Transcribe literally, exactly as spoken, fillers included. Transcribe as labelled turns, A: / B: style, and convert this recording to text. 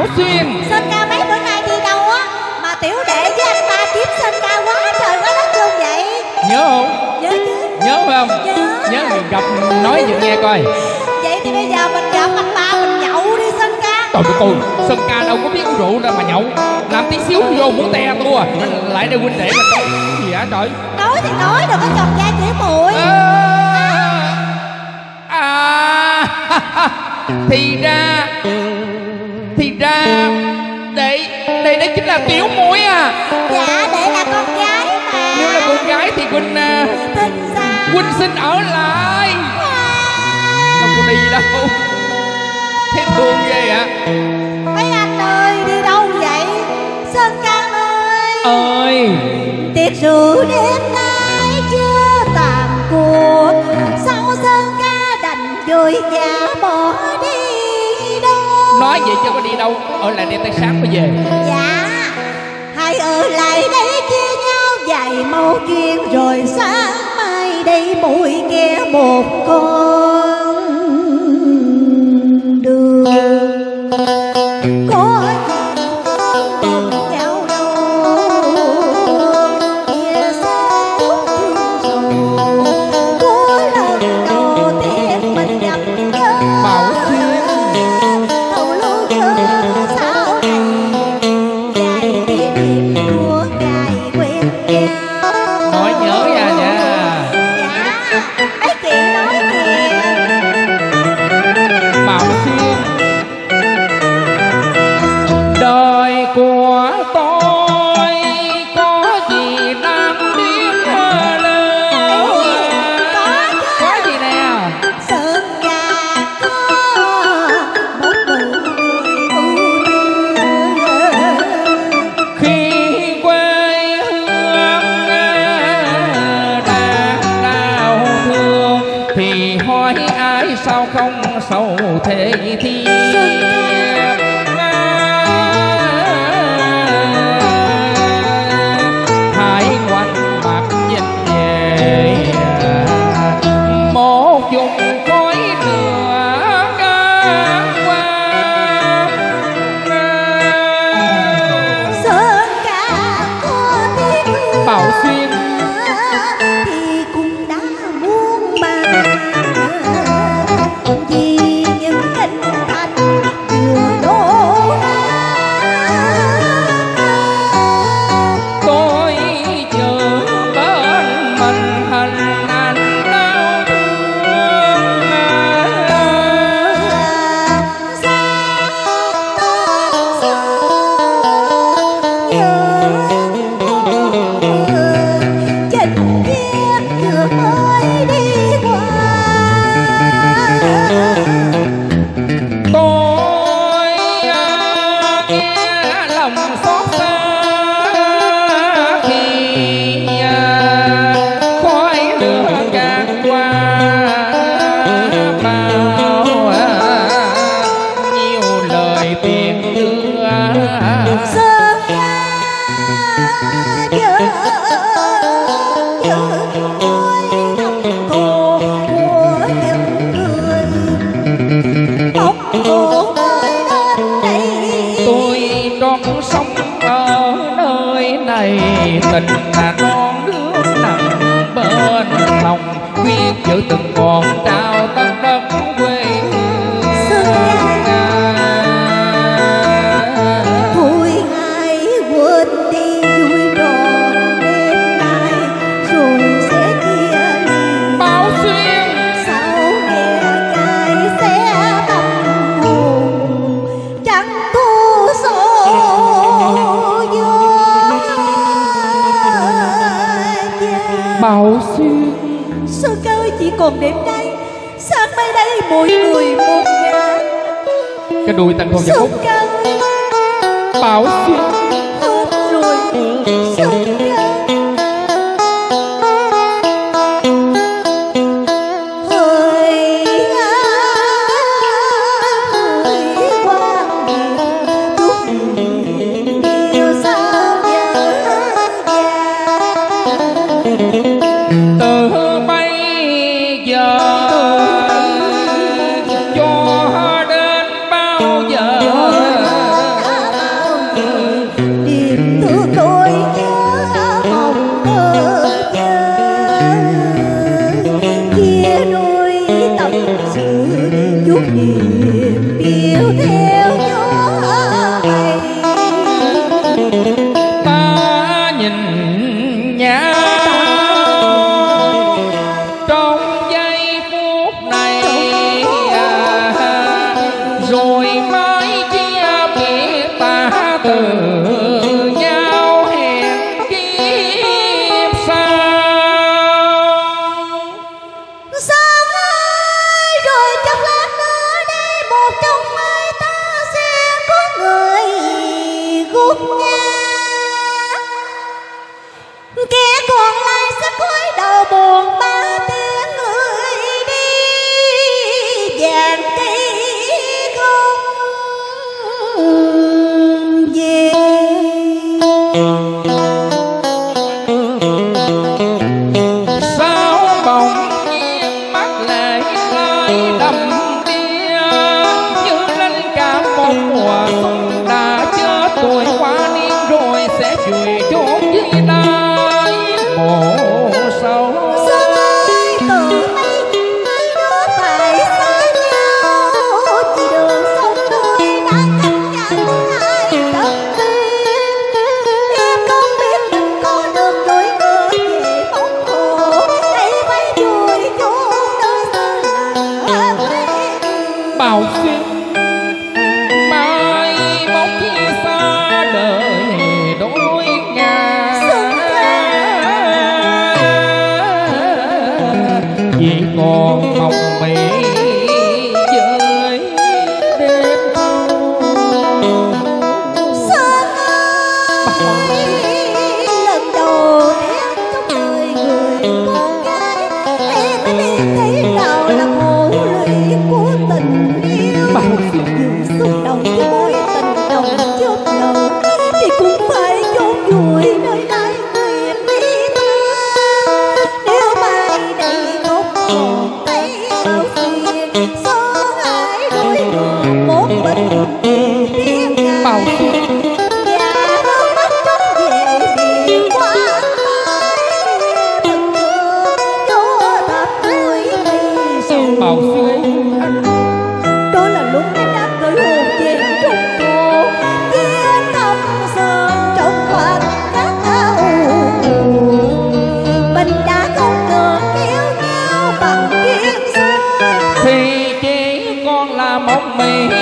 A: Bảo Xuyên.
B: Sơn ca mấy bữa nay đi đâu á mà tiểu đệ với anh ta kiếm Sơn ca quá trời quá đất luôn vậy?
A: Nhớ không?
B: Nhớ chứ.
A: Nhớ phải không?
B: Nhớ.
A: Nhớ thì gặp nói gì nghe coi.
B: Vậy thì bây giờ mình gặp anh ta mình nhậu đi Sơn ca.
A: Trời đất ơi, Sơn ca đâu có biết uống rượu đâu mà nhậu. Làm tí xíu vô muốn te tua. Mình lại đây huynh đệ mình đâu gì hả trời?
B: Nói thì nói đừng có chọc da chỉ muội.
A: À, à thì ra thì ra đệ đệ đây chính là tiểu muội à?
B: Dạ đệ là con gái mà.
A: Nếu là con gái thì huynh
B: Tin sao?
A: huynh xin ở lại. Đâu có đi đâu. Thấy thương ghê ạ.
B: Mấy anh ơi đi đâu vậy? Sơn ca ơi
A: Ơi
B: tiệc rượu đêm nay chưa tàn cuộc, sao Sơn ca đành vội vã bỏ đi đâu?
A: nói vậy chứ có đi đâu, ở lại đây tới sáng mới về.
B: Dạ hãy ở lại đây chia nhau vài mâu chuyện rồi sáng mai đây mỗi kẻ một con đường. Có mừng nhau đâu chia sẻ thương sầu, có lần đầu tiên mình gặp nhau
A: Bảo Xuyên
B: thầu lưu nhớ sao này dài kỷ niệm của ngày quen nhau.
A: nói nhớ ra nha.
B: Dạ mấy chuyện nói kìa.
A: Bảo Xuyên đời của tôi có gì đáng biết đâu.
B: Có chứ.
A: Có gì nè?
B: Sơn ca có một nụ cười ưu tư.
A: Khi quê hương đang đau thương thì hỏi ai sao không sầu thế thiên. Hãy ngoảnh mặt nhìn về một vùng khói lửa ngang qua.
B: Sơn ca có tiếng thương
A: Bảo Xuyên
B: thì cũng đã muốn mà vì những kinh thành vừa đổ
A: tôi chờ bên mình hình ảnh đau thương.
B: Chinh chiếc vừa mới đi qua.
A: Tôi à, nghe lòng xót xa khi à, khói lửa càng qua bao à, nhiều lời tiền đưa.
B: Sơn ca nhớ nhớ môi nồng cô của những người bóng cô tới đến đây.
A: Tôi trọn sống ở nơi này, tình là non nước nặng bên lòng, quyết giữ từng còn trao tất đất quê
B: Sơn ca thôi hãy quên đi vui đòn đêm nay rồi sẽ chia ly.
A: Bảo Xuyên
B: Sao nghe cài sẽ tâm hồn chẳng thu số vô gia.
A: Bảo Xuyên
B: Sơn ca ơi chỉ còn đêm nay, sáng mai đây mỗi người một ngả.
A: cái đuôi tặng không giật
B: Sơn
A: phúc.
B: ca ơi
A: Bảo Xuyên
B: hết rồi. Sơn ca hỡi hỡi quan điểm chút điều sao nhớ già.
A: từ bây giờ cho đến bao giờ
B: chia đôi tâm sự chút niềm yêu theo gió bay.
A: Ta nhìn nhau trong giây phút này à, rồi mới chia biệt ta từ nhau hẹn kiếp sau.
B: Sớm ơi rồi chốc lát nữa đi một trong mai ta sẽ có người gút ngã, kẻ còn lại sẽ cúi đầu buồn ba tiếng người đi vàng cây không về.
A: Sao bỗng nhiên mắt lệ lại đầm đìa, như linh cảm một mùa xuân đã chết tuổi qua niên rồi sẽ vùi chốn dưới đáy mộ sâu.
B: Sớm ơi từ nay hai đứa phải xa nhau, chỉ đường sông đôi đã cách nhau hai đất duyên. Em không biết mình có được đôi ngựa về bóng hồ, hay phải vùi chốn nơi xa lạ quê.
A: Bao xuyên mai bóng khi xa đời đôi ngả, chỉ còn mong mị với đêm
B: Sớm ơi lần đầu tiên trong đời người con gái, em mới biết thế nào là khổ lụy của tình yêu.
A: bao xuyên
B: Dù xúc động với mối tình đồng chốt nợ, thì cũng phải chôn vùi nơi này nguyện đi ta. Nếu mai đây không còn thấy bao xuyên, số hại đôi đường một mình tiếng ngài.
A: bao xuyên
B: Và nước mắt trốn về biển qua tay, từng cơn chúa thật vui vì sầu.
A: bao xuyên
B: Đó là lúc em đã cởi hồn về trùng cô, kia tâm sơn trong khoảnh khắc áo buồn. Mình đã không được yêu nhau bằng kiếp xưa,
A: thì chỉ còn là một mình